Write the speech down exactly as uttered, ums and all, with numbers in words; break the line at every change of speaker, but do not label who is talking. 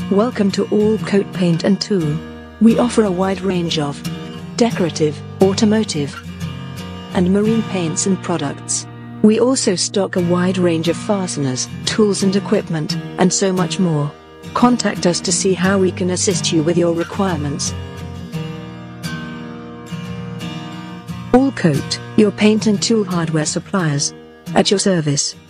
Welcome to Allkote Paint and Tool. We offer a wide range of decorative, automotive, and marine paints and products. We also stock a wide range of fasteners, tools and equipment, and so much more. Contact us to see how we can assist you with your requirements. Allkote, your paint and tool hardware suppliers, at your service.